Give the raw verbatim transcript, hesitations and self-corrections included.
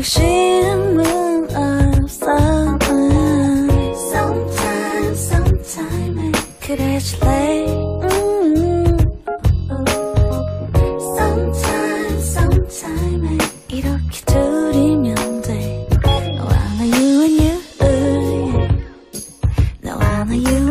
관심은 없어. Sometime, sometime 그래줄래? 음. Sometime, sometime 이렇게 둘이면 돼. 너와 나 you and you, 너와 나 you